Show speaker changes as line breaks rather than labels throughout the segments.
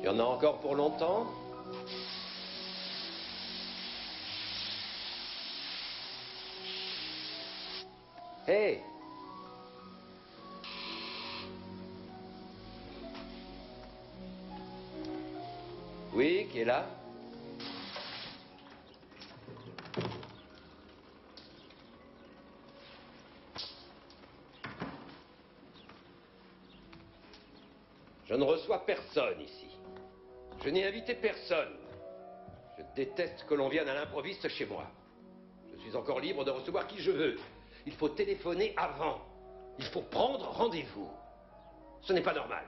Il y en a encore pour longtemps? Hey! Oui, qui est là? Je ne reçois personne ici. Je n'ai invité personne. Je déteste que l'on vienne à l'improviste chez moi. Je suis encore libre de recevoir qui je veux. Il faut téléphoner avant. Il faut prendre rendez-vous. Ce n'est pas normal.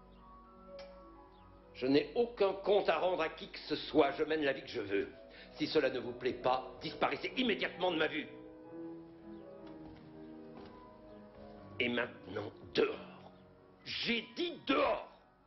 Je n'ai aucun compte à rendre à qui que ce soit. Je mène la vie que je veux. Si cela ne vous plaît pas, disparaissez immédiatement de ma vue. Et maintenant, dehors. J'ai dit dehors.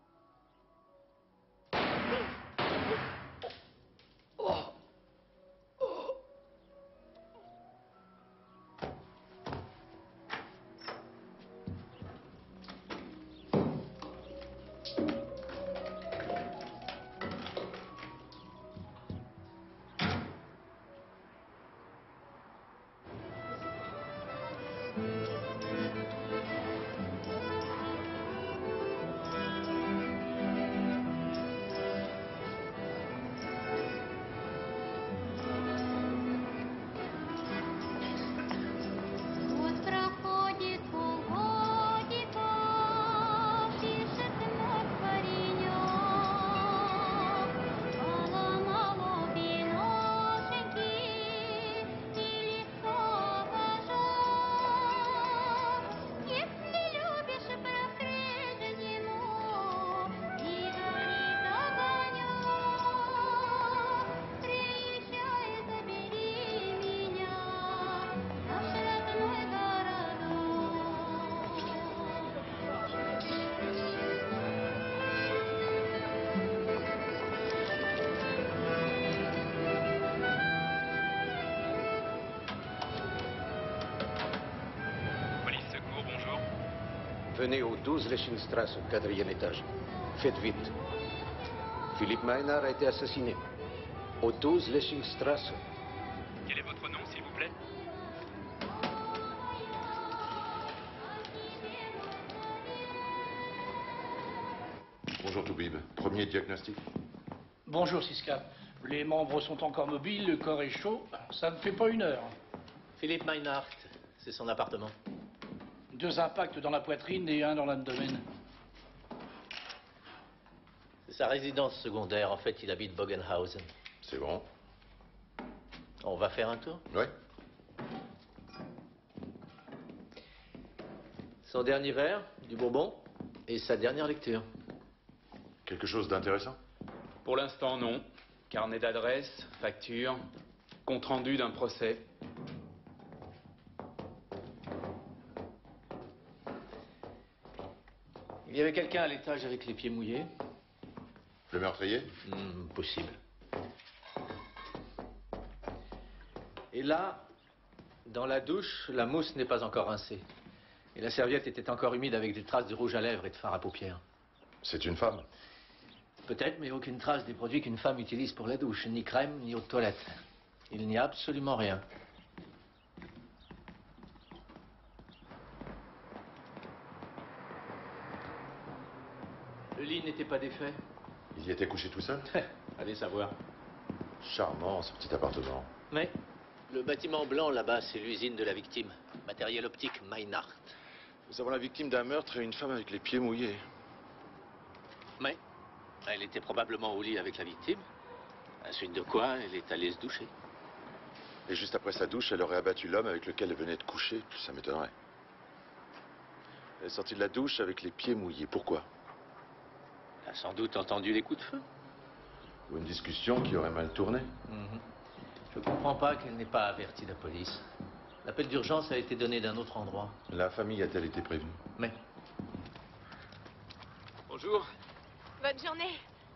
Venez au 12 Lechingstrasse, au 4e étage. Faites vite. Philippe Maynard a été assassiné. Au 12 Lechingstrasse.
Quel est votre nom, s'il vous plaît?
Bonjour Toubib. Premier diagnostic.
Bonjour Siska. Les membres sont encore mobiles, le corps est chaud. Ça ne fait pas 1 heure.
Philippe Maynard, c'est son appartement.
2 impacts dans la poitrine et 1 dans l'abdomen.
C'est sa résidence secondaire. En fait, il habite Bogenhausen.
C'est bon.
On va faire un tour?
Oui.
Son dernier verre, du bourbon, et sa dernière lecture.
Quelque chose d'intéressant?
Pour l'instant, non. Carnet d'adresse, facture, compte-rendu d'un procès.
Il y avait quelqu'un à l'étage avec les pieds mouillés?
Le meurtrier?
Possible. Et là, dans la douche, la mousse n'est pas encore rincée. Et la serviette était encore humide avec des traces de rouge à lèvres et de fard à paupières.
C'est une femme?
Peut-être, mais aucune trace des produits qu'une femme utilise pour la douche. Ni crème, ni eau de toilette. Il n'y a absolument rien. Le lit n'était pas défait.
Il y était couché tout seul?
Allez savoir.
Charmant, ce petit appartement.
Mais le bâtiment blanc là-bas, c'est l'usine de la victime. Matériel optique Maynard.
Nous avons la victime d'un meurtre et une femme avec les pieds mouillés.
Mais elle était probablement au lit avec la victime. À suite de quoi, elle est allée se doucher.
Et juste après sa douche, elle aurait abattu l'homme avec lequel elle venait de coucher. Ça m'étonnerait. Elle est sortie de la douche avec les pieds mouillés. Pourquoi?
Elle a sans doute entendu les coups de feu.
Ou une discussion qui aurait mal tourné.
Je ne comprends pas qu'elle n'ait pas averti la police. L'appel d'urgence a été donné d'un autre endroit.
La famille a-t-elle été prévenue?
Mais
Bonjour.
Bonne journée.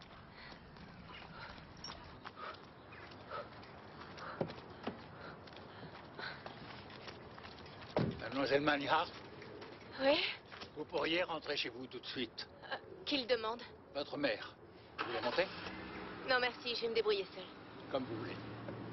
Mademoiselle Maynard,
Oui?
vous pourriez rentrer chez vous tout de suite.
Qui le demande?
Votre mère. Vous voulez monter?
Non, merci, je vais me débrouiller seule.
Comme vous voulez.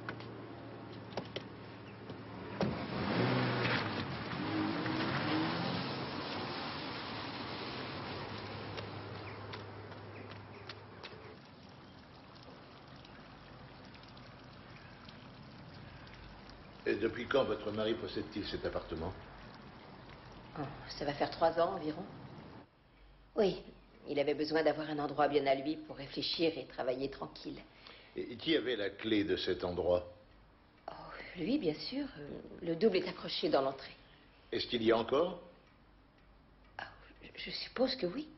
Et depuis quand votre mari possède-t-il cet appartement?
Oh, ça va faire 3 ans environ. Oui, il avait besoin d'avoir un endroit bien à lui pour réfléchir et travailler tranquille.
Et qui avait la clé de cet endroit?
Oh, lui, bien sûr. Le double est accroché dans l'entrée.
Est-ce qu'il y a encore?
Ah, je suppose que oui.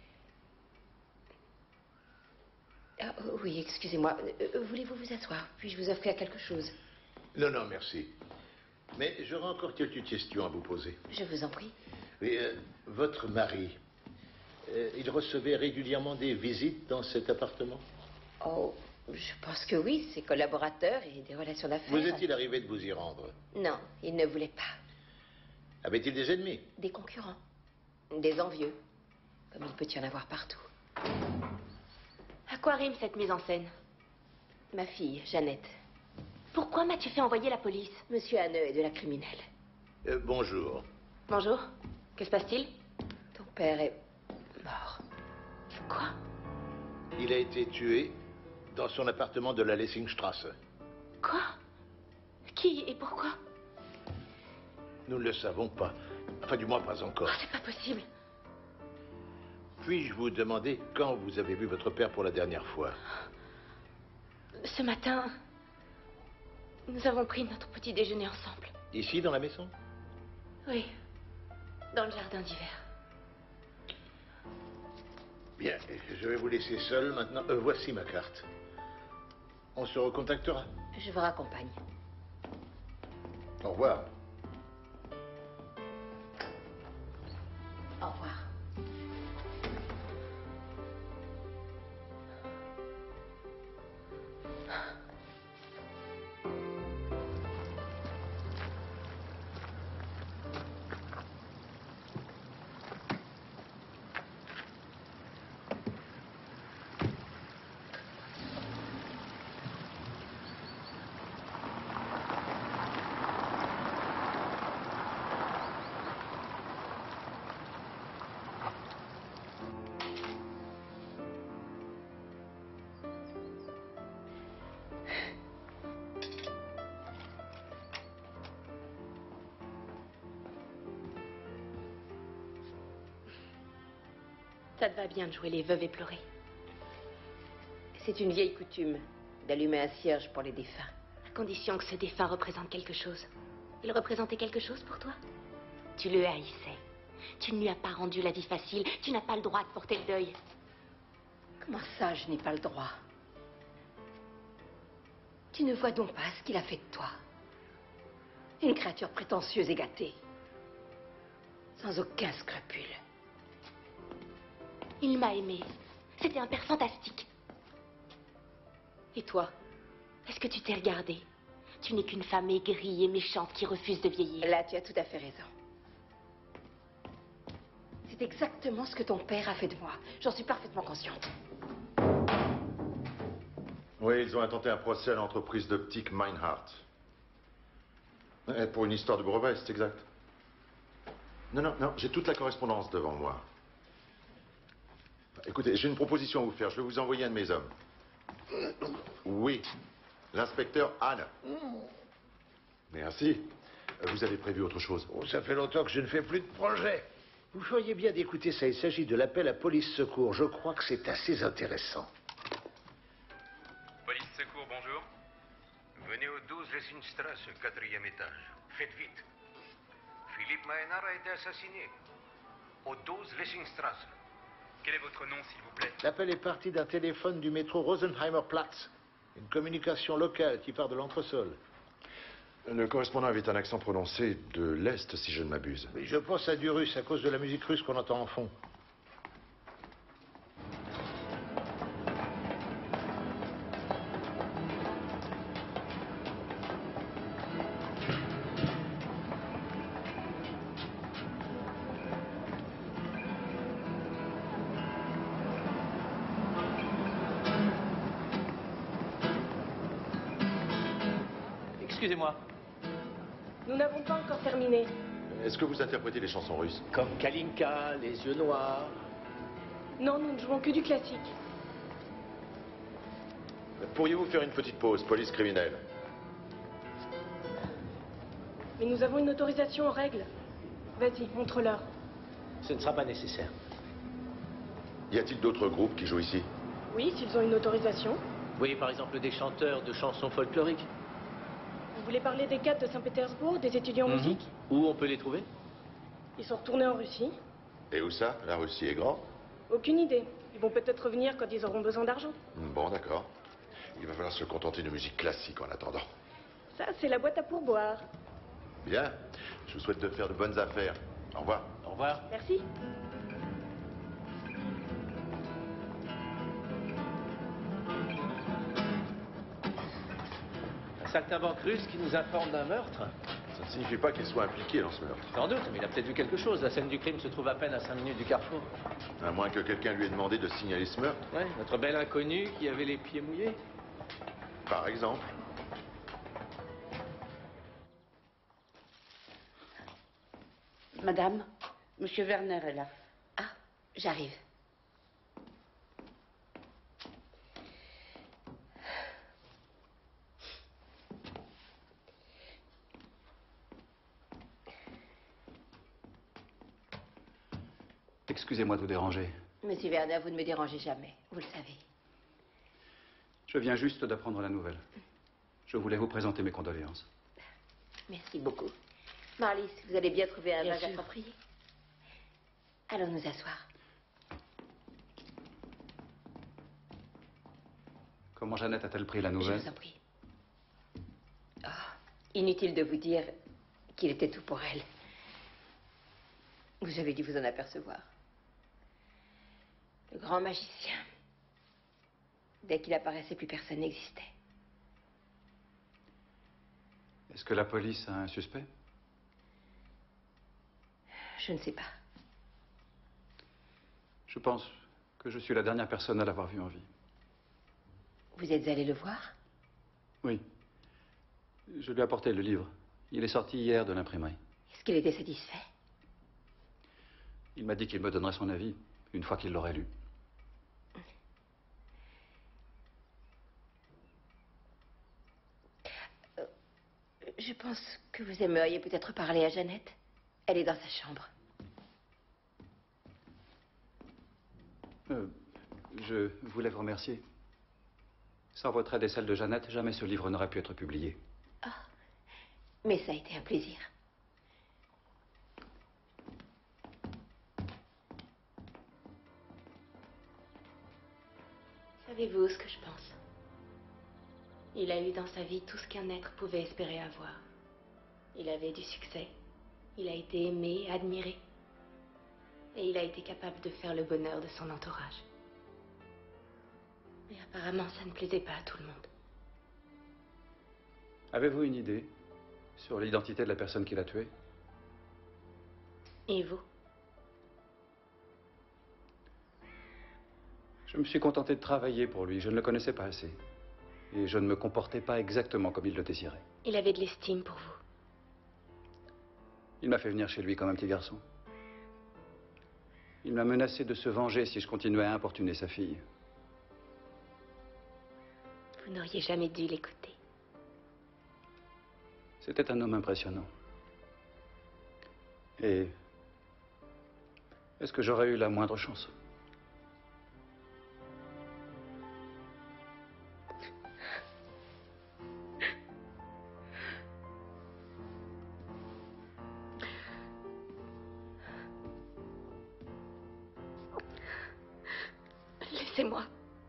Ah, oui, excusez-moi. Voulez-vous vous asseoir? Puis-je vous offrir quelque chose?
Non, non, merci. Mais j'aurais encore quelques questions à vous poser.
Je vous en prie.
Oui, votre mari, il recevait régulièrement des visites dans cet appartement?
Oh, je pense que oui, ses collaborateurs et des relations d'affaires.
Vous est-il arrivé de vous y rendre?
Non, il ne voulait pas.
Avait-il des ennemis?
Des concurrents. Des envieux. Comme il peut y en avoir partout.
À quoi rime cette mise en scène?
Ma fille, Jeannette.
Pourquoi m'as-tu fait envoyer la police?
Monsieur Hanneux est de la criminelle.
Bonjour.
Bonjour. Que se passe-t-il?
Ton père est mort.
Quoi?
Il a été tué dans son appartement de la Lessingstrasse.
Quoi? Qui et pourquoi?
Nous ne le savons pas. Enfin, du moins pas encore.
Oh, c'est pas possible.
Puis-je vous demander quand vous avez vu votre père pour la dernière fois?
Ce matin, nous avons pris notre petit déjeuner ensemble.
Ici, dans la maison?
Oui, dans le jardin d'hiver.
Bien, je vais vous laisser seul maintenant. Voici ma carte. On se recontactera.
Je vous raccompagne.
Au revoir.
Au revoir.
Ça te va bien de jouer les veuves et pleurer.
C'est une vieille coutume d'allumer un cierge pour les défunts.
À condition que ce défunt représente quelque chose. Il représentait quelque chose pour toi? Tu le haïssais. Tu ne lui as pas rendu la vie facile. Tu n'as pas le droit de porter le deuil.
Comment ça, je n'ai pas le droit? Tu ne vois donc pas ce qu'il a fait de toi? Une créature prétentieuse et gâtée. Sans aucun scrupule.
Il m'a aimé. C'était un père fantastique. Et toi? Est-ce que tu t'es regardée? Tu n'es qu'une femme aigrie et méchante qui refuse de vieillir.
Là, tu as tout à fait raison. C'est exactement ce que ton père a fait de moi. J'en suis parfaitement consciente.
Oui, ils ont intenté un procès à l'entreprise d'optique Meinhardt. Pour une histoire de brevet, c'est exact. Non, non, non, j'ai toute la correspondance devant moi. Écoutez, j'ai une proposition à vous faire. Je vais vous envoyer un de mes hommes. Oui, l'inspecteur Anne. Merci. Vous avez prévu autre chose?
Oh, ça fait longtemps que je ne fais plus de projet. Vous feriez bien d'écouter ça. Il s'agit de l'appel à police secours. Je crois que c'est assez intéressant.
Police secours, bonjour.
Venez au 12 Lessingstrasse, 4e étage. Faites vite. Philippe Mahénard a été assassiné. Au 12 Lessingstrasse.
Quel est votre nom, s'il vous plaît?
L'appel est parti d'un téléphone du métro Rosenheimerplatz. Une communication locale qui part de l'entresol.
Le correspondant avait un accent prononcé de l'Est, si je ne m'abuse.
Mais je pense à du russe à cause de la musique russe qu'on entend en fond.
Excusez-moi.
Nous n'avons pas encore terminé.
Est-ce que vous interprétez les chansons russes?
Comme Kalinka, Les Yeux Noirs.
Non, nous ne jouons que du classique.
Pourriez-vous faire une petite pause, police criminelle?
Mais nous avons une autorisation en règle. Vas-y, montre-leur.
Ce ne sera pas nécessaire.
Y a-t-il d'autres groupes qui jouent ici?
Oui, s'ils ont une autorisation.
Vous voyez par exemple des chanteurs de chansons folkloriques.
Vous voulez parler des cadres de Saint-Pétersbourg, des étudiants en musique?
Où on peut les trouver?
Ils sont retournés en Russie.
Et où ça? La Russie est grand?
Aucune idée. Ils vont peut-être revenir quand ils auront besoin d'argent.
Bon, d'accord. Il va falloir se contenter de musique classique en attendant.
Ça, c'est la boîte à pourboire.
Bien. Je vous souhaite de faire de bonnes affaires. Au revoir.
Au revoir.
Merci.
Un saltimbanque russe qui nous informe d'un meurtre.
Ça ne signifie pas qu'il soit impliqué dans ce meurtre.
Sans doute, mais il a peut-être vu quelque chose. La scène du crime se trouve à peine à 5 minutes du carrefour.
À moins que quelqu'un lui ait demandé de signaler ce meurtre,
Ouais, notre belle inconnue qui avait les pieds mouillés.
par exemple.
Madame, Monsieur Werner est là.
Ah, j'arrive.
Excusez-moi de vous déranger.
Monsieur Werner, vous ne me dérangez jamais, vous le savez.
Je viens juste d'apprendre la nouvelle. Je voulais vous présenter mes condoléances.
Merci beaucoup. Marlys, vous allez bien trouver un
Bien
linge
sûr.
approprié? Allons nous asseoir.
Comment Jeannette a-t-elle pris la
Je
nouvelle?
vous en prie. Oh, inutile de vous dire qu'il était tout pour elle. Vous avez dû vous en apercevoir. Le grand magicien. Dès qu'il apparaissait, plus personne n'existait.
Est-ce que la police a un suspect?
Je ne sais pas.
Je pense que je suis la dernière personne à l'avoir vu en vie.
Vous êtes allé le voir?
Oui. Je lui ai apporté le livre. Il est sorti hier de l'imprimerie.
Est-ce qu'il était satisfait?
Il m'a dit qu'il me donnerait son avis une fois qu'il l'aurait lu.
Je pense que vous aimeriez peut-être parler à Jeannette. Elle est dans sa chambre.
Je voulais vous remercier. Sans votre aide et celle de Jeannette, jamais ce livre n'aurait pu être publié.
Ah, mais ça a été un plaisir. Savez-vous ce que je pense? Il a eu dans sa vie tout ce qu'un être pouvait espérer avoir. Il avait du succès. Il a été aimé, admiré. Et il a été capable de faire le bonheur de son entourage. Mais apparemment, ça ne plaisait pas à tout le monde.
Avez-vous une idée sur l'identité de la personne qui l'a tué?
Et vous?
Je me suis contenté de travailler pour lui. Je ne le connaissais pas assez. Et je ne me comportais pas exactement comme il le désirait.
Il avait de l'estime pour vous.
Il m'a fait venir chez lui comme un petit garçon. Il m'a menacé de se venger si je continuais à importuner sa fille.
Vous n'auriez jamais dû l'écouter.
C'était un homme impressionnant. Et est-ce que j'aurais eu la moindre chance?
Laissez-moi.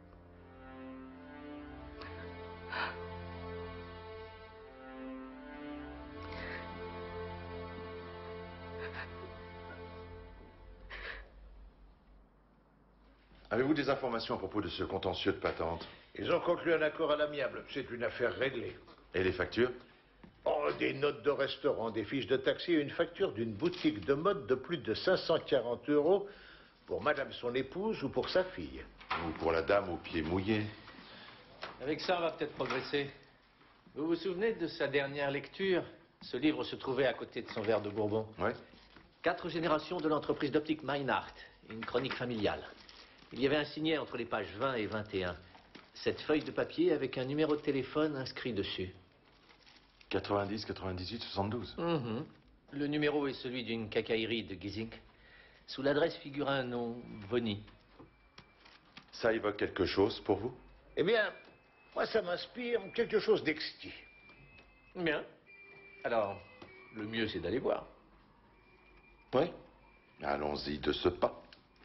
Avez-vous des informations à propos de ce contentieux de patente?
Ils ont conclu un accord à l'amiable. C'est une affaire réglée.
Et les factures?
Oh, des notes de restaurant, des fiches de taxi et une facture d'une boutique de mode de plus de 540 € pour madame son épouse ou pour sa fille.
Ou pour la dame aux pieds mouillés?
Avec ça, on va peut-être progresser. Vous vous souvenez de sa dernière lecture? Ce livre se trouvait à côté de son verre de Bourbon.
Oui.
4 générations de l'entreprise d'optique Meinhardt, une chronique familiale. Il y avait un signet entre les pages 20 et 21. Cette feuille de papier avec un numéro de téléphone inscrit dessus.
90, 98, 72.
Le numéro est celui d'une quincaillerie de Giesing. Sous l'adresse figure un nom, Vonny.
Ça évoque quelque chose pour vous?
Eh bien, moi, ça m'inspire quelque chose d'exquis.
Bien. Alors, le mieux, c'est d'aller voir.
Oui. Allons-y de ce pas.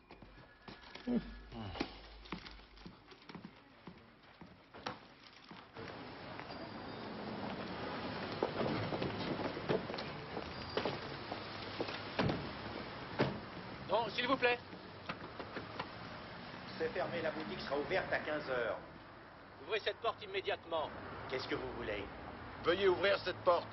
Non, s'il vous plaît.
C'est fermé, la boutique sera ouverte à 15h.
Ouvrez cette porte immédiatement.
Qu'est-ce que vous voulez?
Veuillez ouvrir cette porte.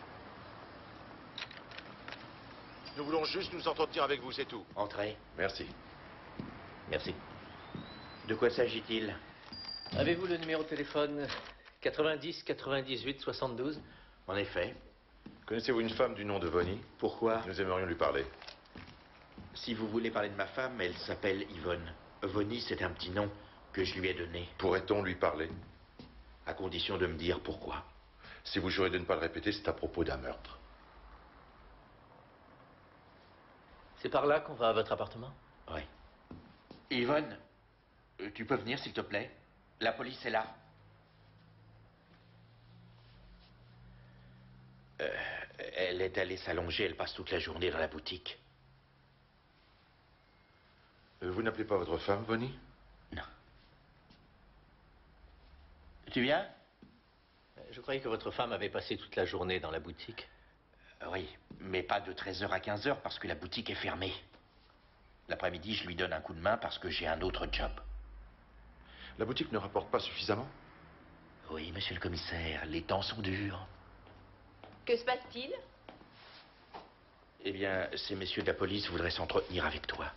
Nous voulons juste nous entretenir avec vous, c'est tout.
Entrez.
Merci.
Merci.
De quoi s'agit-il?
Avez-vous le numéro de téléphone 90 98 72?
En effet.
Connaissez-vous une femme du nom de Vonny?
Pourquoi?
Nous aimerions lui parler.
Si vous voulez parler de ma femme, elle s'appelle Yvonne. Vonny, c'est un petit nom que je lui ai donné.
Pourrait-on lui parler?
À condition de me dire pourquoi.
Si vous jurez de ne pas le répéter, c'est à propos d'un meurtre.
C'est par là qu'on va à votre appartement?
Oui. Yvonne, tu peux venir, s'il te plaît? La police est là. Elle est allée s'allonger, elle passe toute la journée dans la boutique.
Vous n'appelez pas votre femme, Vonny?
Non. Tu viens?
Je croyais que votre femme avait passé toute la journée dans la boutique.
Oui, mais pas de 13h à 15h parce que la boutique est fermée. L'après-midi, je lui donne un coup de main parce que j'ai un autre job.
La boutique ne rapporte pas suffisamment?
Oui, monsieur le commissaire, les temps sont durs.
Que se passe-t-il?
Eh bien, ces messieurs de la police voudraient s'entretenir avec toi.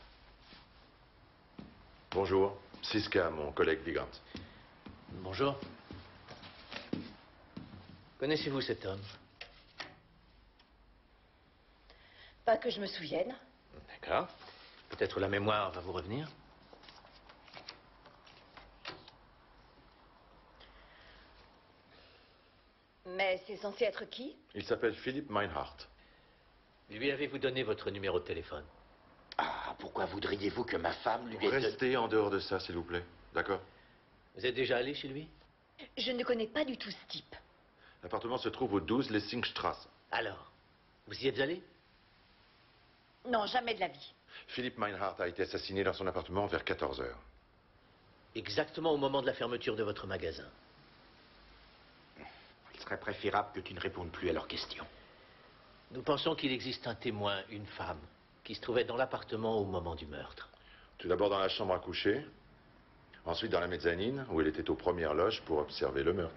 Bonjour. Siska, mon collègue Digrant.
Bonjour. Connaissez-vous cet homme?
Pas que je me souvienne.
D'accord. Peut-être la mémoire va vous revenir.
Mais c'est censé être qui?
Il s'appelle Philippe Meinhardt.
Lui avez-vous donné votre numéro de téléphone?
Ah, pourquoi voudriez-vous que ma femme lui ait donné...
Restez en dehors de ça, s'il vous plaît. D'accord?
Vous êtes déjà allé chez lui?
Je ne connais pas du tout ce type.
L'appartement se trouve au 12 Lessingstrasse.
Alors, vous y êtes allé?
Non, jamais de la vie.
Philippe Meinhardt a été assassiné dans son appartement vers 14h.
Exactement au moment de la fermeture de votre magasin.
Il serait préférable que tu ne répondes plus à leurs questions.
Nous pensons qu'il existe un témoin, une femme, qui se trouvait dans l'appartement au moment du meurtre.
Tout d'abord dans la chambre à coucher, ensuite dans la mezzanine, où elle était aux premières loges pour observer le meurtre.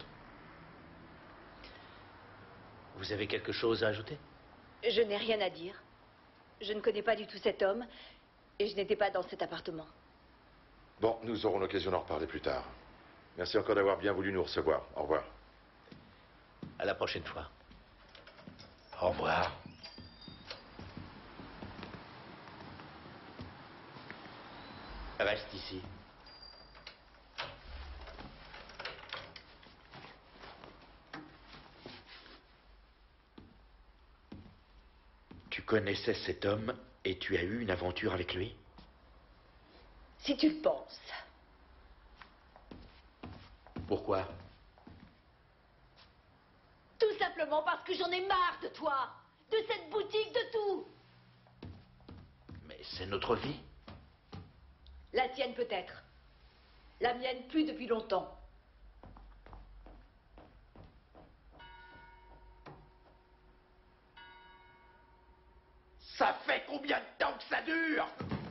Vous avez quelque chose à ajouter?
Je n'ai rien à dire. Je ne connais pas du tout cet homme et je n'étais pas dans cet appartement.
Bon, nous aurons l'occasion d'en reparler plus tard. Merci encore d'avoir bien voulu nous recevoir. Au revoir.
À la prochaine fois.
Au revoir. Reste ici. Tu connaissais cet homme et tu as eu une aventure avec lui?
Si tu le penses.
Pourquoi?
Tout simplement parce que j'en ai marre de toi, de cette boutique, de tout.
Mais c'est notre vie.
La tienne peut-être. La mienne plus depuis longtemps.
Ça fait combien de temps que ça dure?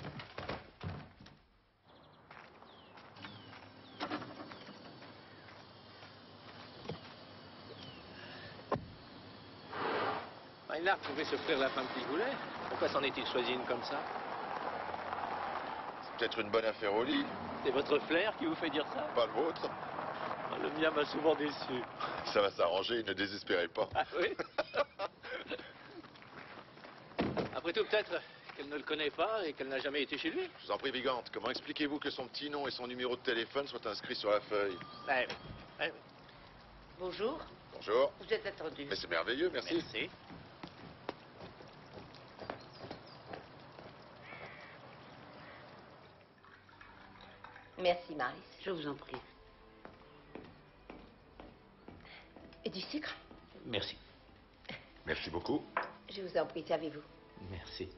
Meinhardt pouvait s'offrir la femme qu'il voulait. Pourquoi s'en est-il choisi une comme ça?
C'est peut-être une bonne affaire au lit.
C'est votre flair qui vous fait dire ça?
Pas le vôtre.
Le mien m'a souvent déçu.
Ça va s'arranger, ne désespérez pas.
Ah oui. Après tout, peut-être qu'elle ne le connaît pas et qu'elle n'a jamais été chez lui.
Je vous en prie, Vigante, comment expliquez-vous que son petit nom et son numéro de téléphone soient inscrits sur la feuille?
Ben oui. Ben oui.
Bonjour.
Bonjour.
Vous êtes attendu.
Mais c'est merveilleux, merci.
Merci.
Merci, Maris.
Je vous en prie.
Et du sucre?
Merci.
Merci beaucoup.
Je vous en prie, servez-vous.
Merci.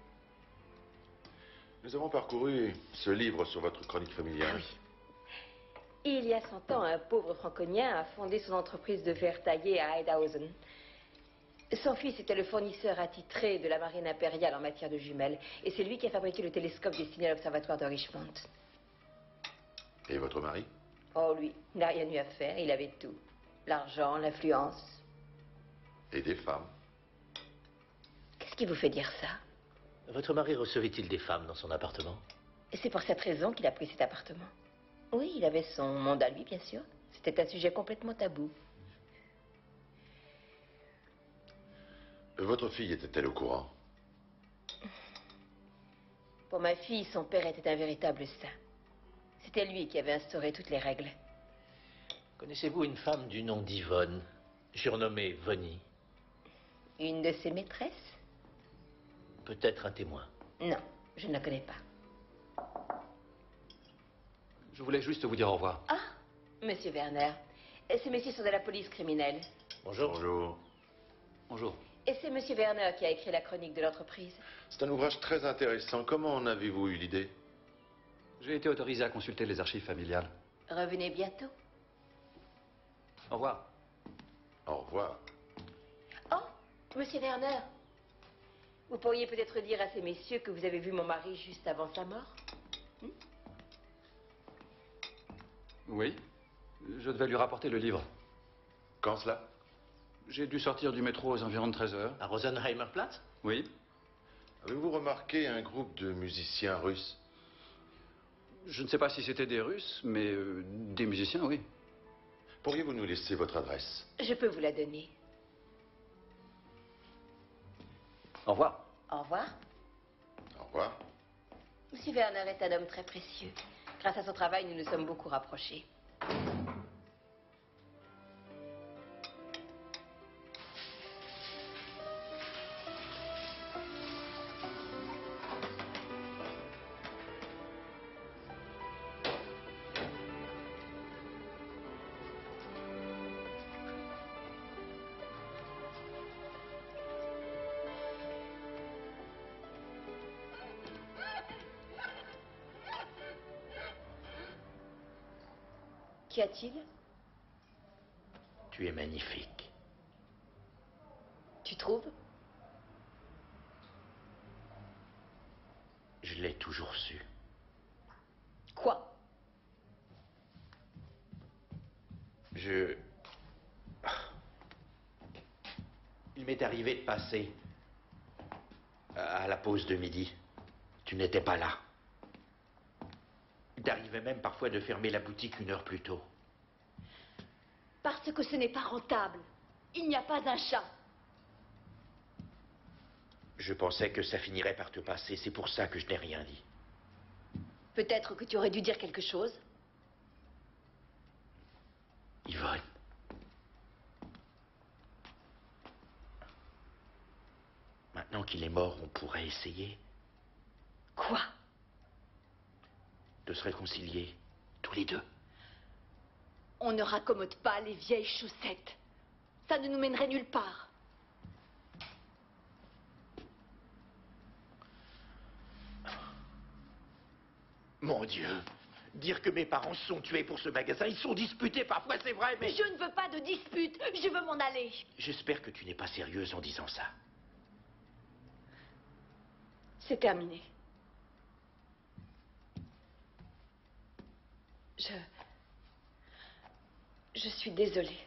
Nous avons parcouru ce livre sur votre chronique familiale.
Ah oui. Il y a 100 ans, un pauvre franconien a fondé son entreprise de verre taillé à Heidhausen. Son fils était le fournisseur attitré de la marine impériale en matière de jumelles. Et c'est lui qui a fabriqué le télescope destiné à l'observatoire de Richmond.
Et votre mari?
Oh, lui, il n'a rien eu à faire. Il avait tout. L'argent, l'influence.
Et des femmes.
Qu'est-ce qui vous fait dire ça?
Votre mari recevait-il des femmes dans son appartement?
Et c'est pour cette raison qu'il a pris cet appartement. Oui, il avait son monde à lui, bien sûr. C'était un sujet complètement tabou.
Votre fille était-elle au courant?
Pour ma fille, son père était un véritable saint. C'était lui qui avait instauré toutes les règles.
Connaissez-vous une femme du nom d'Yvonne, surnommée Vonnie?
Une de ses maîtresses?
Peut-être un témoin.
Non, je ne la connais pas.
Je voulais juste vous dire au revoir.
Ah, monsieur Werner. Et ces messieurs sont de la police criminelle.
Bonjour.
Bonjour.
Bonjour.
Et c'est monsieur Werner qui a écrit la chronique de l'entreprise.
C'est un ouvrage très intéressant. Comment en avez-vous eu l'idée?
J'ai été autorisé à consulter les archives familiales.
Revenez bientôt.
Au revoir.
Au revoir.
Oh, monsieur Werner. Vous pourriez peut-être dire à ces messieurs que vous avez vu mon mari juste avant sa mort?
Oui. Je devais lui rapporter le livre.
Quand cela?
J'ai dû sortir du métro aux environs de 13 heures.
À Rosenheimerplatz?
Oui.
Avez-vous remarqué un groupe de musiciens russes?
Je ne sais pas si c'était des Russes, mais des musiciens, oui.
Pourriez-vous nous laisser votre adresse?
Je peux vous la donner.
Au revoir.
Au revoir.
Au revoir.
Monsieur Werner est un homme très précieux. Grâce à son travail, nous nous sommes beaucoup rapprochés. Qu'y a-t-il?
Tu es magnifique.
Tu trouves?
Je l'ai toujours su.
Quoi?
Il m'est arrivé de passer à la pause de midi. Tu n'étais pas là. Il t'arrivait même parfois de fermer la boutique 1 heure plus tôt.
Parce que ce n'est pas rentable. Il n'y a pas un chat.
Je pensais que ça finirait par te passer. C'est pour ça que je n'ai rien dit.
Peut-être que tu aurais dû dire quelque chose.
Yvonne. Maintenant qu'il est mort, on pourrait essayer.
Quoi?
De se réconcilier, tous les deux.
On ne raccommode pas les vieilles chaussettes. Ça ne nous mènerait nulle part.
Mon Dieu, dire que mes parents sont tués pour ce magasin, ils sont disputés parfois, c'est vrai, mais...
Je ne veux pas de dispute, je veux m'en aller.
J'espère que tu n'es pas sérieuse en disant ça.
C'est terminé. Je suis désolée.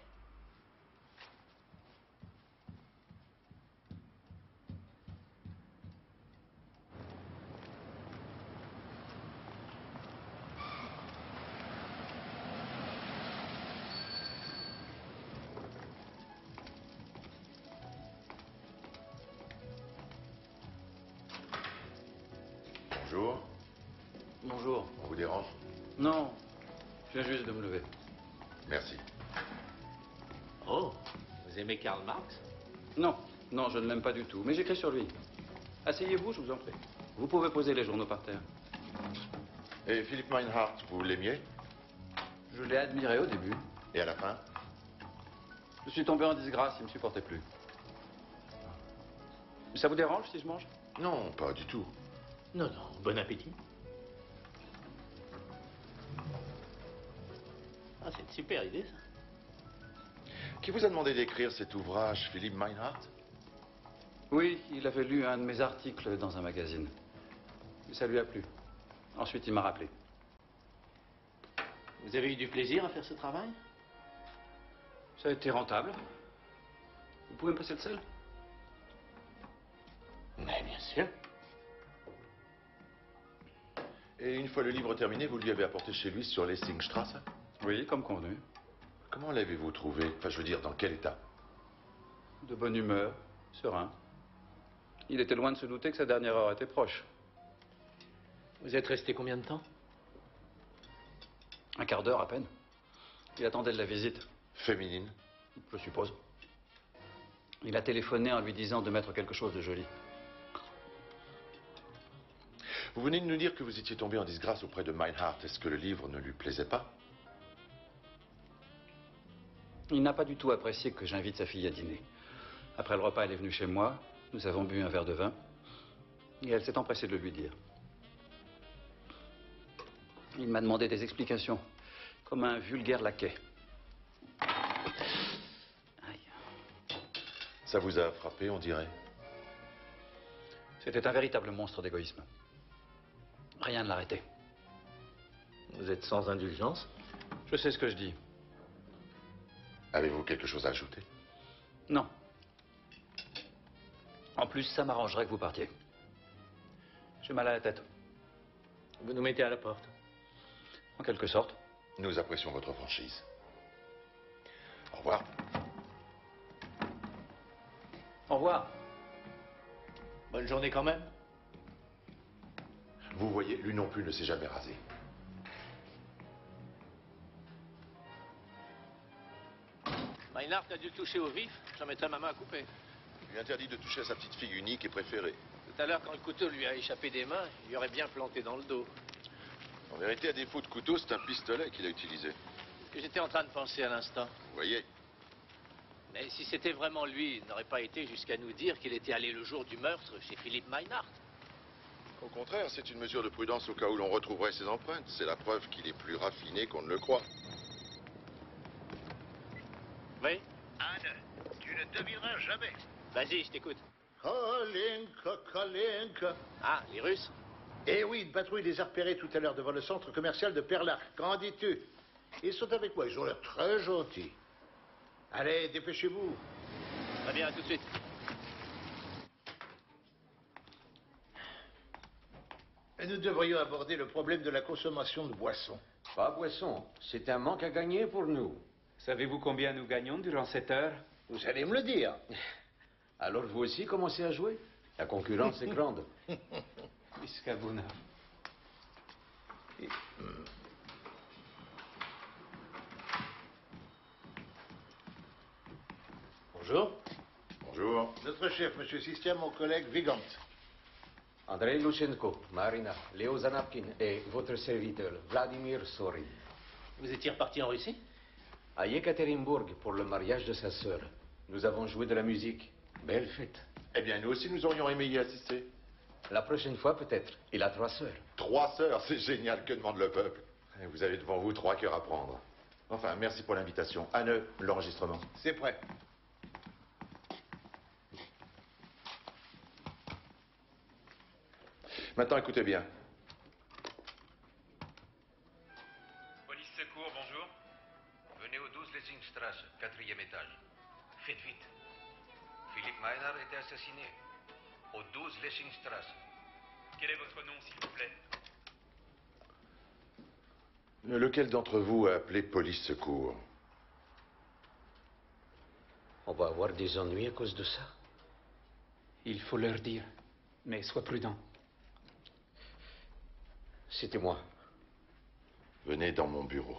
bonjour.
On vous dérange?
Non, je viens juste de me lever.
Merci.
Oh, vous aimez Karl Marx?
Non, non, je ne l'aime pas du tout, mais j'écris sur lui. Asseyez-vous, je vous en prie. Vous pouvez poser les journaux par terre.
Et Philippe Meinhardt, vous l'aimiez?
Je l'ai admiré au début.
Et à la fin?
Je suis tombé en disgrâce, il ne me supportait plus. Ça vous dérange si je mange?
Non, pas du tout.
Non, non, bon appétit. Ah, c'est une super idée, ça.
Qui vous a demandé d'écrire cet ouvrage, Philippe Meinhardt?
Oui, il avait lu un de mes articles dans un magazine. Et ça lui a plu. Ensuite, il m'a rappelé.
Vous avez eu du plaisir à faire ce travail?
Ça a été rentable. Vous pouvez me passer le sel?
Mais bien sûr.
Et une fois le livre terminé, vous lui avez apporté chez lui sur Lessingstrasse?
Oui, comme convenu.
Comment l'avez-vous trouvé? Enfin, je veux dire, dans quel état?
De bonne humeur, serein. Il était loin de se douter que sa dernière heure était proche.
Vous êtes resté combien de temps?
Un quart d'heure à peine. Il attendait de la visite.
Féminine?
Je suppose. Il a téléphoné en lui disant de mettre quelque chose de joli.
Vous venez de nous dire que vous étiez tombé en disgrâce auprès de Meinhardt. Est-ce que le livre ne lui plaisait pas?
Il n'a pas du tout apprécié que j'invite sa fille à dîner. Après le repas, elle est venue chez moi. Nous avons bu un verre de vin. Et elle s'est empressée de le lui dire. Il m'a demandé des explications, comme un vulgaire laquais.
Ça vous a frappé, on dirait?
C'était un véritable monstre d'égoïsme. Rien ne l'arrêtait.
Vous êtes sans indulgence?
Je sais ce que je dis.
Avez-vous quelque chose à ajouter?
Non. En plus, ça m'arrangerait que vous partiez. J'ai mal à la tête.
Vous nous mettez à la porte?
En quelque sorte.
Nous apprécions votre franchise. Au revoir.
Au revoir.
Bonne journée quand même.
Vous voyez, lui non plus ne s'est jamais rasé.
Meinhardt a dû le toucher au vif. J'en mettrai ma main à couper.
Il lui interdit de toucher à sa petite fille unique et préférée.
Tout à l'heure, quand le couteau lui a échappé des mains, il lui aurait bien planté dans le dos.
En vérité, à défaut de couteau, c'est un pistolet qu'il a utilisé.
Ce que j'étais en train de penser à l'instant.
Vous voyez?
Mais si c'était vraiment lui, il n'aurait pas été jusqu'à nous dire qu'il était allé le jour du meurtre chez Philippe Meinhardt.
Au contraire, c'est une mesure de prudence au cas où l'on retrouverait ses empreintes. C'est la preuve qu'il est plus raffiné qu'on ne le croit.
Oui?
Anne, tu ne devineras jamais.
Vas-y, je t'écoute.
Kalinka.
Ah, les Russes?
Eh oui, une patrouille les a repérés tout à l'heure devant le centre commercial de Perlach. Qu'en dis-tu? Ils sont avec moi, ils ont l'air très gentils. Allez, dépêchez-vous.
Très bien, à tout de suite.
Et nous devrions aborder le problème de la consommation de boissons.
Pas boisson, c'est un manque à gagner pour nous.
Savez-vous combien nous gagnons durant cette heure?
Vous allez me le dire.
Alors vous aussi commencez à jouer? La concurrence est grande.
Piscabuna.
Bonjour.
Bonjour.
Notre chef, M. Sistia, mon collègue Vigant.
Andrei Luchenko, Marina, Léo Zanapkin et votre serviteur, Vladimir Sorin.
Vous étiez reparti en Russie?
À Yekaterinbourg pour le mariage de sa sœur. Nous avons joué de la musique. Belle fête.
Eh bien, nous aussi, nous aurions aimé y assister.
La prochaine fois, peut-être. Il a 3 sœurs.
3 sœurs, c'est génial, que demande le peuple? Et vous avez devant vous 3 cœurs à prendre. Enfin, merci pour l'invitation. Anne, l'enregistrement.
C'est prêt.
Maintenant, écoutez bien.
Police secours, bonjour. Venez au 12 Lessingstrasse, 4e étage. Faites vite. Philippe Meinhardt a été assassiné. Au 12 Lessingstrasse.
Quel est votre nom, s'il vous plaît?
Lequel d'entre vous a appelé police secours?
On va avoir des ennuis à cause de ça.
Il faut leur dire, mais sois prudent.
C'était moi.
Venez dans mon bureau.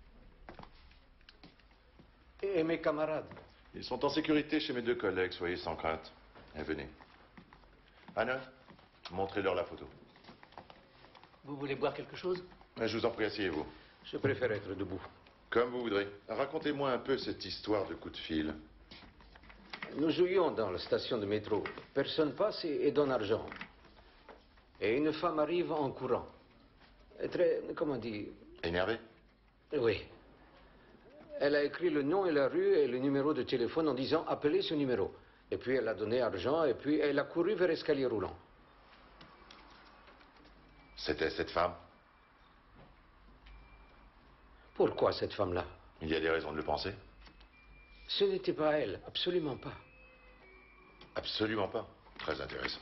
Et mes camarades?
Ils sont en sécurité chez mes 2 collègues, soyez sans crainte. Et venez. Anne, montrez-leur la photo.
Vous voulez boire quelque chose?
Je vous en prie, asseyez-vous.
Je préfère être debout.
Comme vous voudrez. Racontez-moi un peu cette histoire de coup de fil.
Nous jouions dans la station de métro. Personne passe et donne argent. Et une femme arrive en courant. Très, comment dire...
Énervé?
Oui. Elle a écrit le nom et la rue et le numéro de téléphone en disant « Appelez ce numéro ». Et puis elle a donné argent et puis elle a couru vers l'escalier roulant.
C'était cette femme?
Pourquoi cette femme-là?
Il y a des raisons de le penser?
Ce n'était pas elle, absolument pas.
Absolument pas. Très intéressant.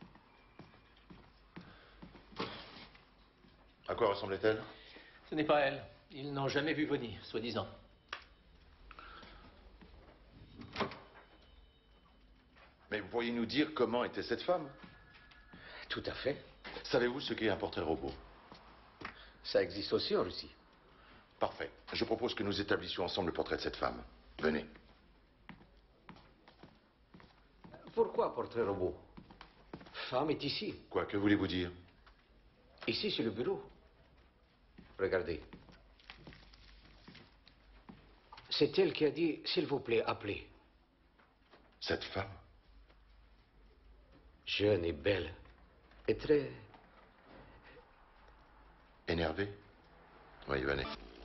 À quoi ressemblait-elle?
Ce n'est pas elle. Ils n'ont jamais vu venir, soi-disant.
Mais vous pourriez nous dire comment était cette femme?
Tout à fait.
Savez-vous ce qu'est un portrait robot?
Ça existe aussi en Russie.
Parfait. Je propose que nous établissions ensemble le portrait de cette femme. Venez.
Pourquoi portrait robot? Femme est ici.
Quoi, que voulez-vous dire?
Ici, c'est le bureau. Regardez. C'est elle qui a dit, s'il vous plaît, appelez.
Cette femme?
Jeune et belle. Et très...
Énervée? Oui, venez.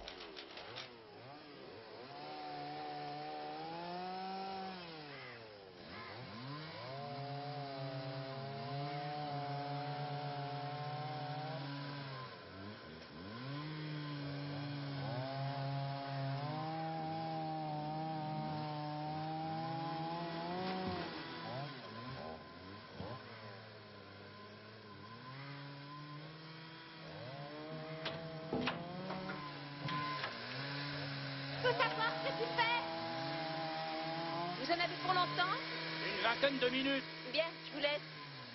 Vous en avez pour longtemps?
Une vingtaine de minutes.
Bien, je vous laisse.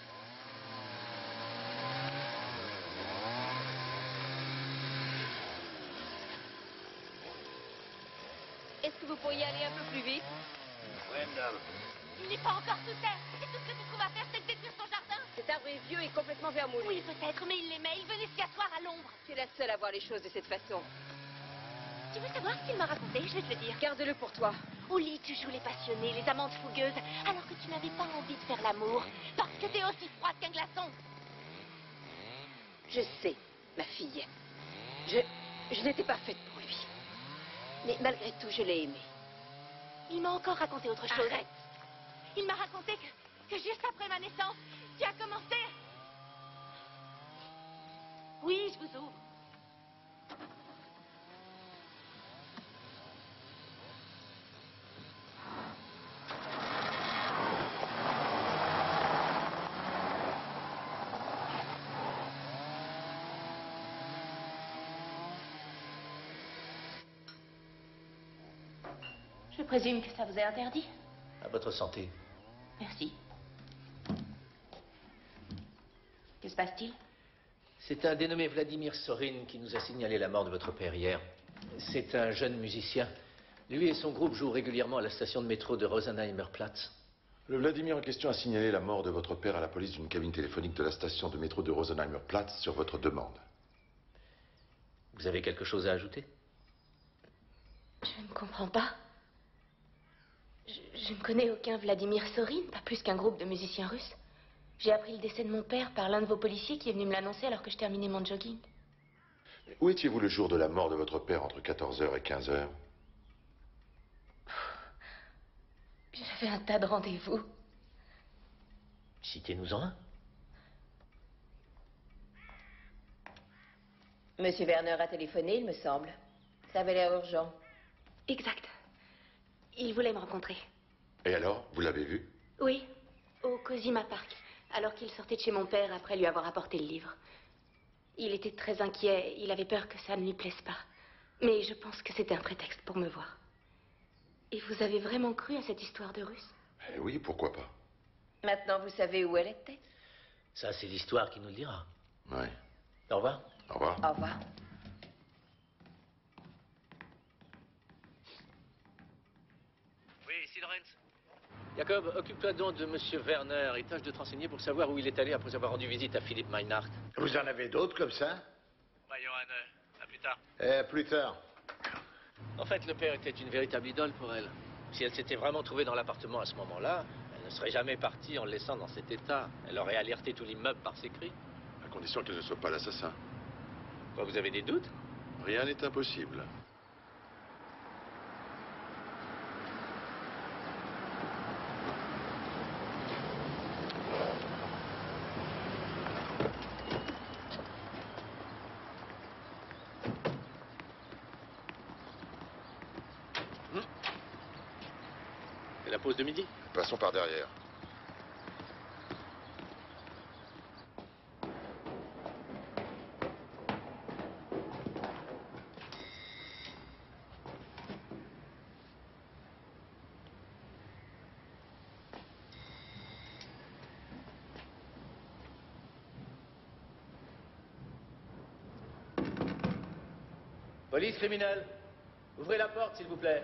Est-ce que vous pourriez aller un peu plus vite?
Oui, madame.
Il n'est pas encore sous terre. Et tout ce que tu trouves à faire, c'est de détruire son jardin.
Cet arbre est vieux et complètement vermoulu.
Oui, peut-être, mais il l'aimait. Il venait s'y asseoir à l'ombre.
Tu es la seule à voir les choses de cette façon.
Tu veux savoir ce qu'il m'a raconté? Je vais te le dire.
Garde-le pour toi.
Au lit, tu joues les passionnés, les amantes fougueuses, alors que tu n'avais pas envie de faire l'amour, parce que t'es aussi froide qu'un glaçon.
Je sais, ma fille. Je n'étais pas faite pour lui. Mais malgré tout, je l'ai aimé.
Il m'a encore raconté autre chose.
Arrête.
Il m'a raconté que juste après ma naissance, tu as commencé... Oui, je vous ouvre. Je présume que ça vous est interdit.
À votre santé.
Merci. Que se passe-t-il?
C'est un dénommé Vladimir Sorin qui nous a signalé la mort de votre père hier. C'est un jeune musicien. Lui et son groupe jouent régulièrement à la station de métro de Rosenheimerplatz.
Le Vladimir en question a signalé la mort de votre père à la police d'une cabine téléphonique de la station de métro de Rosenheimerplatz sur votre demande.
Vous avez quelque chose à ajouter?
Je ne comprends pas. Je ne connais aucun Vladimir Sorin, pas plus qu'un groupe de musiciens russes. J'ai appris le décès de mon père par l'un de vos policiers qui est venu me l'annoncer alors que je terminais mon jogging.
Où étiez-vous le jour de la mort de votre père entre 14h et 15h?
J'avais un tas de rendez-vous.
Citez-nous-en un.
Monsieur Werner a téléphoné, il me semble. Ça avait l'air urgent.
Exact. Il voulait me rencontrer.
Et alors, vous l'avez vu?
Oui, au Cosima Park, alors qu'il sortait de chez mon père après lui avoir apporté le livre. Il était très inquiet, il avait peur que ça ne lui plaise pas. Mais je pense que c'était un prétexte pour me voir. Et vous avez vraiment cru à cette histoire de Russe?
Eh oui, pourquoi pas?
Maintenant, vous savez où elle était?
Ça, c'est l'histoire qui nous le dira.
Ouais.
Au revoir.
Au revoir.
Au revoir.
Oui, ici Lorenz. Jacob, occupe-toi donc de Monsieur Werner et tâche de te renseigner pour savoir où il est allé après avoir rendu visite à Philippe Meinhardt.
Vous en avez d'autres comme ça?
Ouais, Johan, à plus tard.
Plus tard.
En fait, le père était une véritable idole pour elle. Si elle s'était vraiment trouvée dans l'appartement à ce moment-là, elle ne serait jamais partie en le laissant dans cet état. Elle aurait alerté tout l'immeuble par ses cris.
À condition qu'elle ne soit pas l'assassin.
Quoi, vous avez des doutes?
Rien n'est impossible.
C'est la pause de midi?
Passons par derrière.
Police criminelle, ouvrez la porte, s'il vous plaît.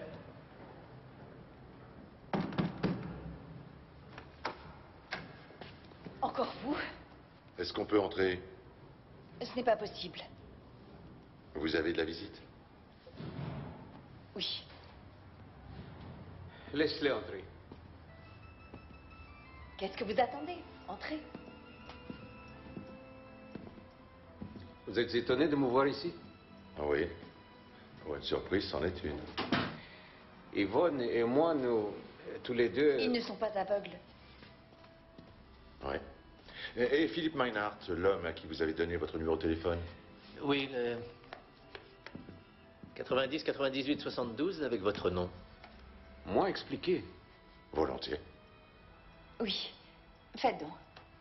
Encore vous?
Est-ce qu'on peut entrer?
Ce n'est pas possible.
Vous avez de la visite?
Oui.
Laisse-les entrer.
Qu'est-ce que vous attendez? Entrez.
Vous êtes étonné de me voir ici?
Ah oui. Pour être surprise, c'en est une.
Yvonne et moi, nous, tous les deux...
Ils ne sont pas aveugles.
Ouais. Et Philippe Meinhardt, l'homme à qui vous avez donné votre numéro de téléphone?
Oui, le 90 98 72 avec votre nom.
Moi expliquer.
Volontiers.
Oui. Faites donc.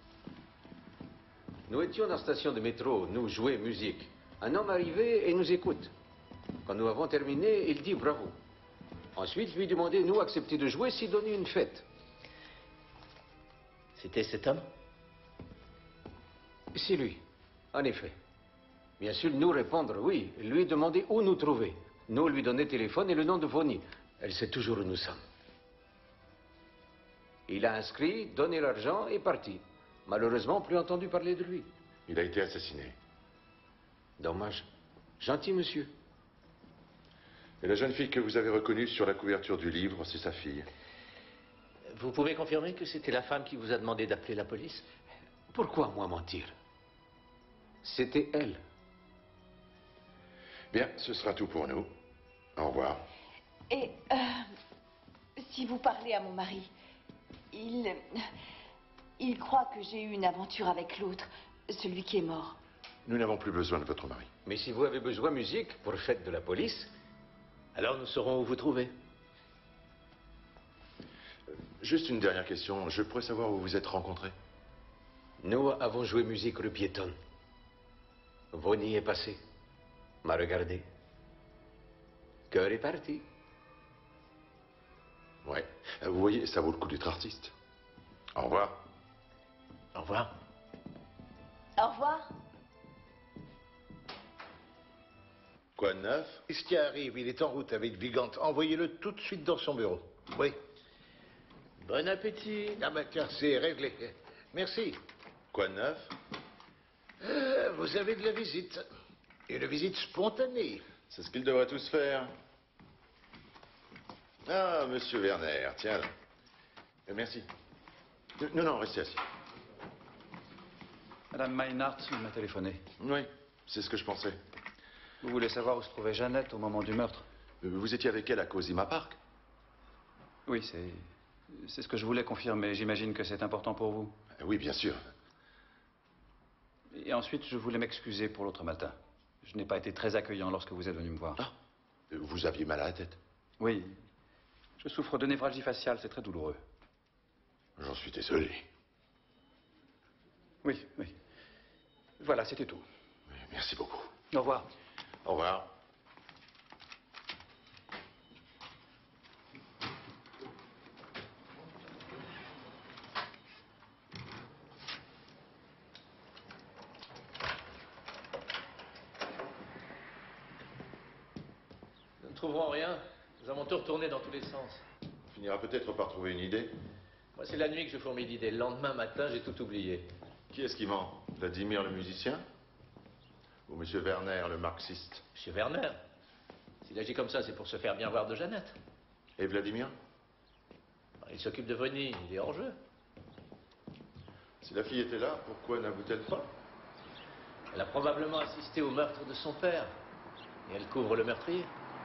Nous étions dans la station de métro, nous jouer musique. Un homme arrivait et nous écoute. Quand nous avons terminé, il dit bravo. Ensuite, lui demandait, nous, accepter de jouer, s'il donnait une fête.
C'était cet homme?
C'est lui, en effet. Bien sûr, nous répondre oui. Lui demander où nous trouver. Nous lui donner téléphone et le nom de Vonnie. Elle sait toujours où nous sommes. Il a inscrit, donné l'argent et parti. Malheureusement, plus entendu parler de lui.
Il a été assassiné.
Dommage. Gentil monsieur.
Et la jeune fille que vous avez reconnue sur la couverture du livre, c'est sa fille.
Vous pouvez confirmer que c'était la femme qui vous a demandé d'appeler la police?
Pourquoi moi mentir? C'était elle.
Bien, ce sera tout pour nous. Au revoir.
Et si vous parlez à mon mari, il croit que j'ai eu une aventure avec l'autre, celui qui est mort.
Nous n'avons plus besoin de votre mari.
Mais si vous avez besoin de musique pour le fête de la police...
Alors nous saurons où vous trouver.
Juste une dernière question. Je pourrais savoir où vous êtes rencontrés?
Nous avons joué musique rue piétonne. Vonnie est passé. M'a regardé. Cœur est parti.
Ouais. Vous voyez, ça vaut le coup d'être artiste. Au revoir.
Au revoir.
Au revoir.
Quoi de neuf?
Ce qui arrive, il est en route avec Vigante. Envoyez-le tout de suite dans son bureau. Oui.
Bon appétit.
Ah ben tiens, c'est réglé. Merci.
Quoi de neuf?
Vous avez de la visite. Une visite spontanée.
C'est ce qu'ils devraient tous faire. Ah, monsieur Werner, tiens là. Merci. Non, non, restez assis.
Madame Meinhardt m'a téléphoné.
Oui, c'est ce que je pensais.
Vous voulez savoir où se trouvait Jeannette au moment du meurtre?
Vous étiez avec elle à Cosima Park?
Oui, c'est ce que je voulais confirmer. J'imagine que c'est important pour vous.
Oui, bien sûr.
Et ensuite, je voulais m'excuser pour l'autre matin. Je n'ai pas été très accueillant lorsque vous êtes venu me voir.
Ah, vous aviez mal à la tête?
Oui. Je souffre de névralgie faciale, c'est très douloureux.
J'en suis désolé.
Oui, oui. Voilà, c'était tout.
Merci beaucoup.
Au revoir.
Au revoir.
trouverons rien. Nous avons tout retourné dans tous les sens.
On finira peut-être par trouver une idée.
Moi, c'est la nuit que je fourmille d'idées. Le lendemain matin, j'ai tout oublié.
Qui est-ce qui ment? Vladimir le musicien? Ou Monsieur Werner le marxiste?
Monsieur Werner. S'il agit comme ça, c'est pour se faire bien voir de Jeannette.
Et Vladimir?
Il s'occupe de Vonnie, il est hors jeu.
Si la fille était là, pourquoi n'avoue-t-elle pas?
Elle a probablement assisté au meurtre de son père. Et elle couvre le meurtrier.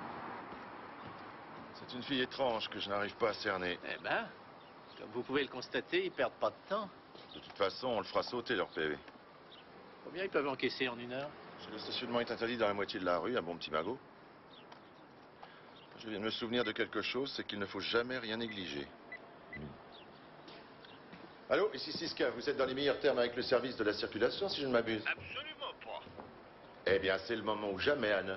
C'est une fille étrange que je n'arrive pas à cerner.
Eh ben, comme vous pouvez le constater, ils perdent pas de temps.
De toute façon, on le fera sauter leur PV.
Combien ils peuvent encaisser en 1 heure?
Si le stationnement est interdit dans la moitié de la rue, un bon petit magot. Je viens de me souvenir de quelque chose, c'est qu'il ne faut jamais rien négliger. Allô, ici Siska, vous êtes dans les meilleurs termes avec le service de la circulation, si je ne m'abuse?
Absolument pas.
Eh bien, c'est le moment ou jamais, Anne.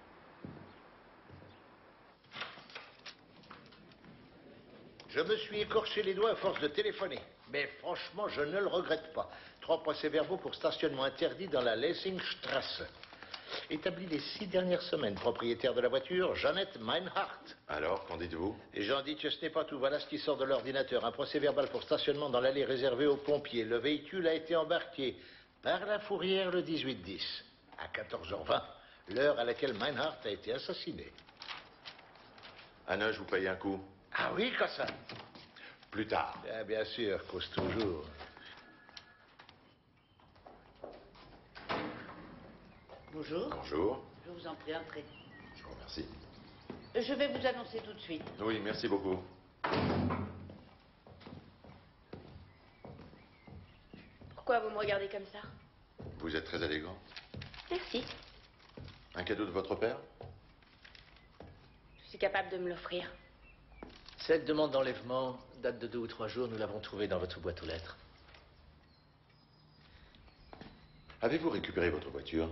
Je me suis écorché les doigts à force de téléphoner. Mais franchement, je ne le regrette pas. 3 procès-verbaux pour stationnement interdit dans la Lessingstrasse. Établi les 6 dernières semaines, propriétaire de la voiture, Jeannette Meinhardt.
Alors, qu'en dites-vous?
Et j'en dis que ce n'est pas tout. Voilà ce qui sort de l'ordinateur. Un procès-verbal pour stationnement dans l'allée réservée aux pompiers. Le véhicule a été embarqué par la fourrière le 18-10, à 14h20, l'heure à laquelle Meinhardt a été assassiné.
Anne, je vous paye un coup.
Ah oui, quoi ça?
Plus tard.
Ah, bien sûr, cause toujours.
Bonjour.
Bonjour.
Je vous en prie, entrez.
Je vous remercie.
Je vais vous annoncer tout de suite.
Oui, merci beaucoup.
Pourquoi vous me regardez comme ça?
Vous êtes très élégant.
Merci.
Un cadeau de votre père?
Je suis capable de me l'offrir.
Cette demande d'enlèvement date de 2 ou 3 jours. Nous l'avons trouvée dans votre boîte aux lettres.
Avez-vous récupéré votre voiture?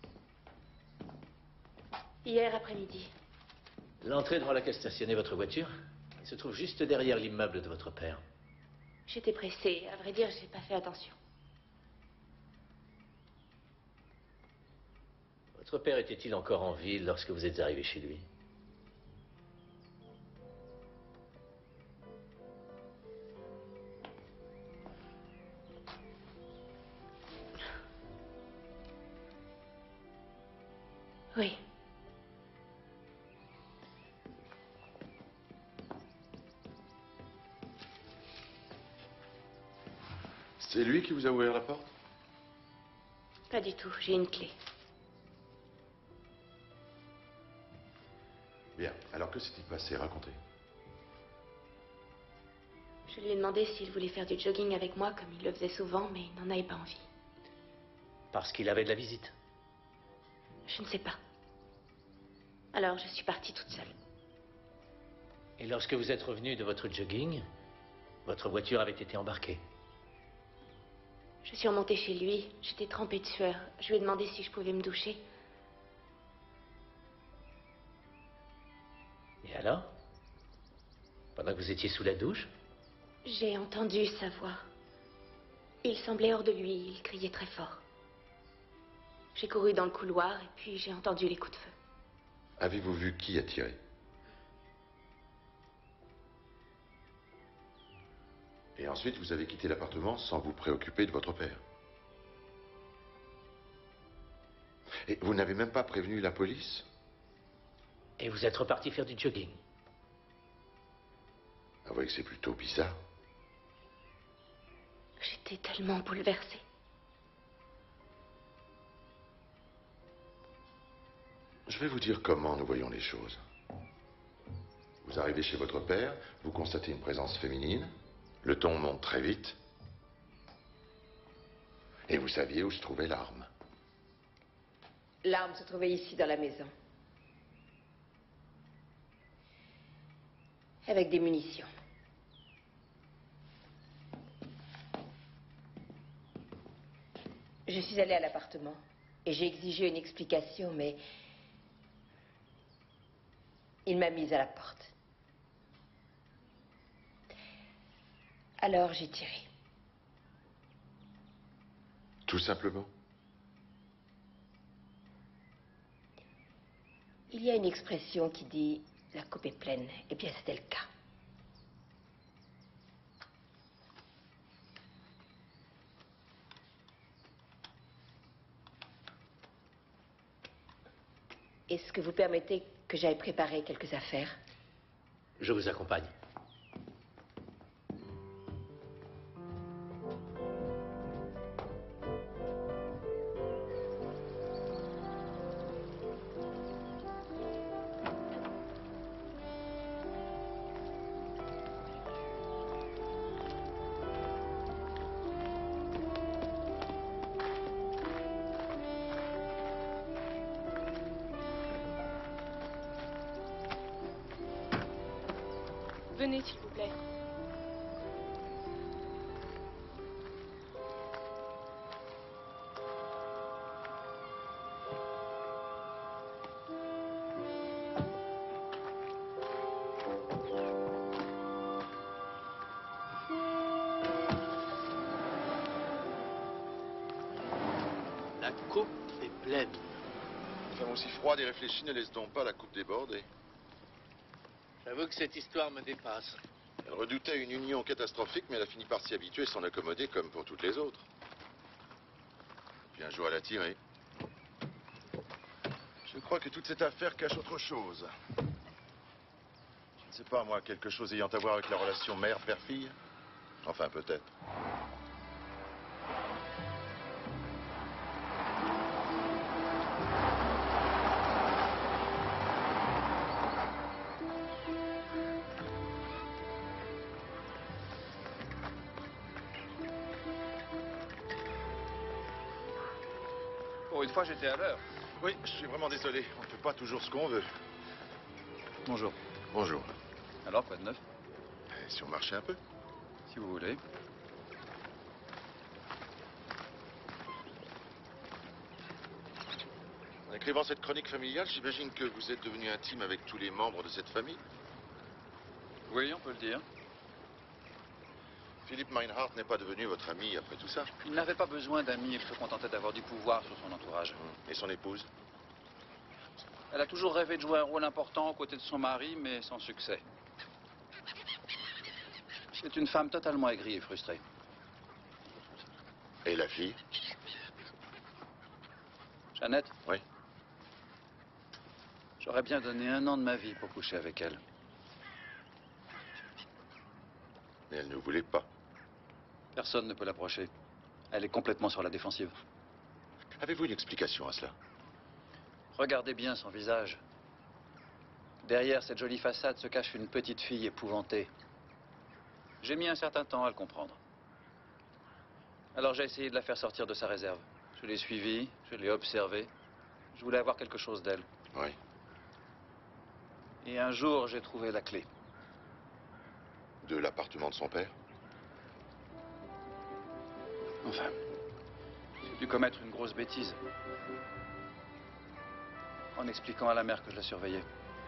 Hier après-midi.
L'entrée devant laquelle stationnait votre voiture se trouve juste derrière l'immeuble de votre père.
J'étais pressée. À vrai dire, j'ai pas fait attention.
Votre père était-il encore en ville lorsque vous êtes arrivé chez lui?
Oui.
C'est lui qui vous a ouvert la porte?
Pas du tout. J'ai une clé.
Bien. Alors que s'est-il passé? Racontez.
Je lui ai demandé s'il voulait faire du jogging avec moi, comme il le faisait souvent, mais il n'en avait pas envie.
Parce qu'il avait de la visite.
Je ne sais pas. Alors je suis partie toute seule.
Et lorsque vous êtes revenu de votre jogging, votre voiture avait été embarquée.
Je suis remontée chez lui. J'étais trempée de sueur. Je lui ai demandé si je pouvais me doucher.
Et alors? Pendant que vous étiez sous la douche?
J'ai entendu sa voix. Il semblait hors de lui. Il criait très fort. J'ai couru dans le couloir et puis j'ai entendu les coups de feu.
Avez-vous vu qui a tiré? Et ensuite, vous avez quitté l'appartement sans vous préoccuper de votre père. Et vous n'avez même pas prévenu la police?
Et vous êtes reparti faire du jogging?
Avouez que c'est plutôt bizarre.
J'étais tellement bouleversée.
Je vais vous dire comment nous voyons les choses. Vous arrivez chez votre père, vous constatez une présence féminine, le ton monte très vite, et vous saviez où se trouvait l'arme.
L'arme se trouvait ici, dans la maison. Avec des munitions. Je suis allée à l'appartement et j'ai exigé une explication, mais il m'a mise à la porte. Alors j'ai tiré.
Tout simplement?
Il y a une expression qui dit « la coupe est pleine ». Eh bien, c'était le cas. Est-ce que vous permettez que j'aille préparer quelques affaires?
Je vous accompagne.
Venez, s'il vous plaît.
La coupe est pleine.
Une femme aussi froide et réfléchie ne laisse donc pas la coupe déborder.
J'avoue que cette histoire me dépasse.
Elle redoutait une union catastrophique, mais elle a fini par s'y habituer et s'en accommoder comme pour toutes les autres. Puis un jour, elle a tiré. Je crois que toute cette affaire cache autre chose. Je ne sais pas, moi, quelque chose ayant à voir avec la relation mère-père-fille. Enfin, peut-être.
Pour une fois, j'étais à l'heure.
Oui, je suis vraiment désolé. On ne fait pas toujours ce qu'on veut.
Bonjour.
Bonjour.
Alors, quoi de neuf?
Et si on marchait un peu?
Si vous voulez.
En écrivant cette chronique familiale, j'imagine que vous êtes devenu intime avec tous les membres de cette famille?
Oui, on peut le dire.
Philippe Meinhardt n'est pas devenu votre ami après tout ça?
Il n'avait pas besoin d'amis, il se contentait d'avoir du pouvoir sur son entourage.
Et son épouse?
Elle a toujours rêvé de jouer un rôle important aux côtés de son mari, mais sans succès. C'est une femme totalement aigrie et frustrée.
Et la fille?
Jeannette?
Oui.
J'aurais bien donné 1 an de ma vie pour coucher avec elle.
Mais elle ne voulait pas.
Personne ne peut l'approcher. Elle est complètement sur la défensive.
Avez-vous une explication à cela?
Regardez bien son visage. Derrière cette jolie façade se cache une petite fille épouvantée. J'ai mis un certain temps à le comprendre. Alors j'ai essayé de la faire sortir de sa réserve. Je l'ai suivie, je l'ai observée. Je voulais avoir quelque chose d'elle.
Oui.
Et un jour, j'ai trouvé la clé.
De l'appartement de son père?
Enfin, j'ai dû commettre une grosse bêtise. En expliquant à la mère que je la surveillais.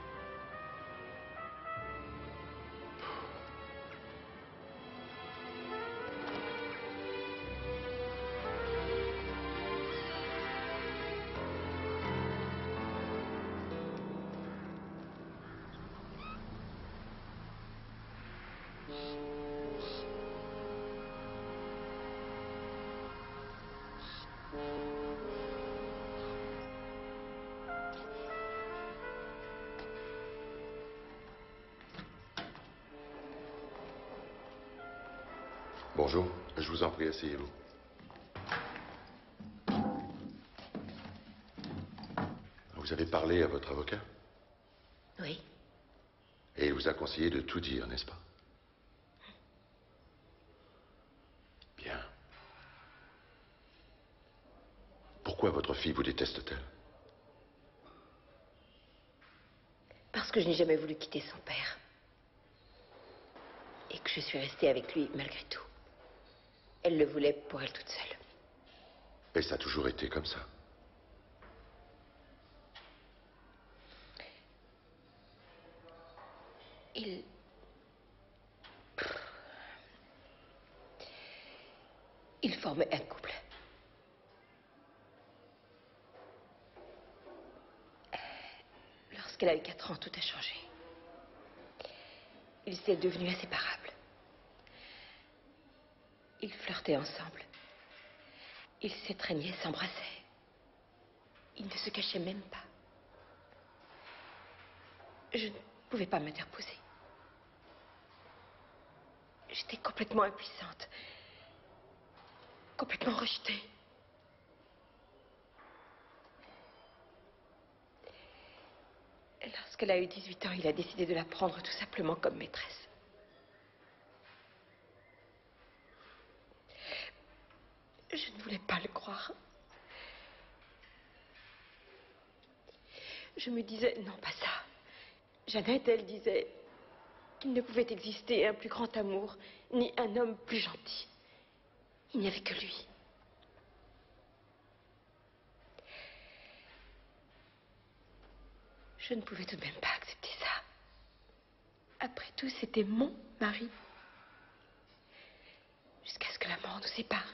Bonjour, je vous en prie, asseyez-vous. Vous avez parlé à votre avocat?
Oui.
Et il vous a conseillé de tout dire, n'est-ce pas? Bien. Pourquoi votre fille vous déteste-t-elle?
Parce que je n'ai jamais voulu quitter son père. Et que je suis restée avec lui malgré tout. Elle le voulait pour elle toute seule.
Et ça a toujours été comme ça?
Il formait un couple. Lorsqu'elle a eu 4 ans, tout a changé. Ils étaient devenus inséparables. Ils flirtaient ensemble. Ils s'étreignaient, s'embrassaient. Ils ne se cachaient même pas. Je ne pouvais pas m'interposer. J'étais complètement impuissante. Complètement rejetée. Lorsqu'elle a eu 18 ans, il a décidé de la prendre tout simplement comme maîtresse. Je ne voulais pas le croire. Je me disais, non, pas ça. Jeannette, elle disait qu'il ne pouvait exister un plus grand amour, ni un homme plus gentil. Il n'y avait que lui. Je ne pouvais tout de même pas accepter ça. Après tout, c'était mon mari. Jusqu'à ce que la mort nous sépare.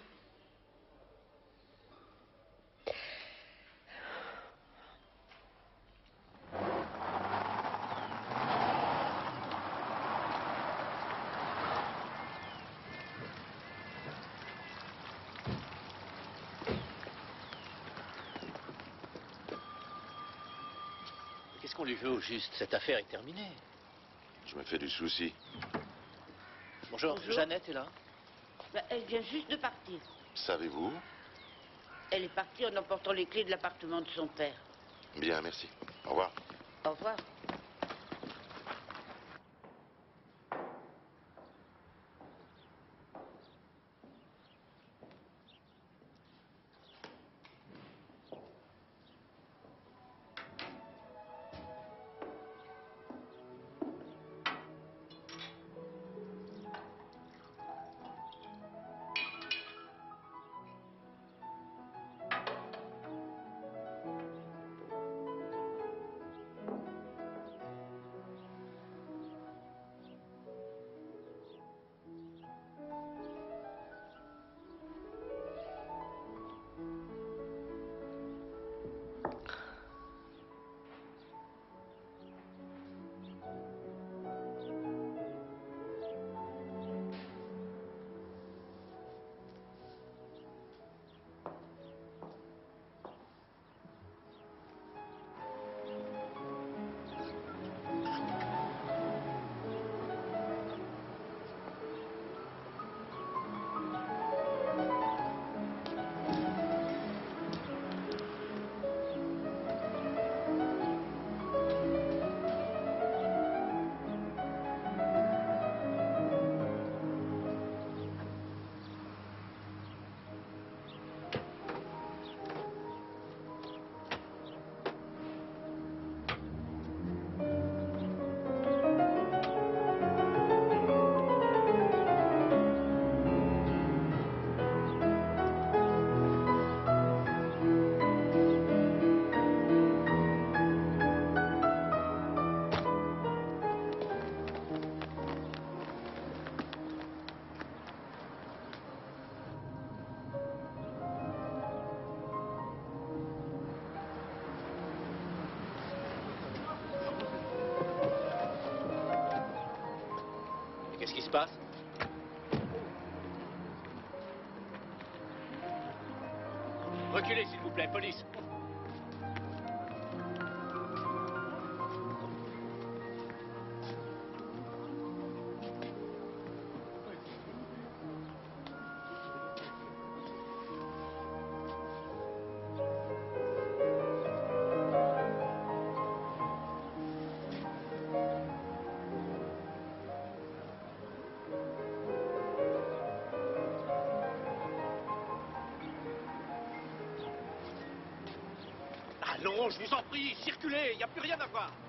Qu'est-ce qu'on lui veut au juste? Cette affaire est terminée.
Je me fais du souci.
Bonjour.
Bonjour.
Jeannette est là?
Elle vient juste de partir.
Savez-vous?
Elle est partie en emportant les clés de l'appartement de son père.
Bien, merci. Au revoir.
Au revoir.
Qu'est-ce qui se passe? Reculez, s'il vous plaît, police.
Allons, je vous en prie, circulez, il n'y a plus rien à voir.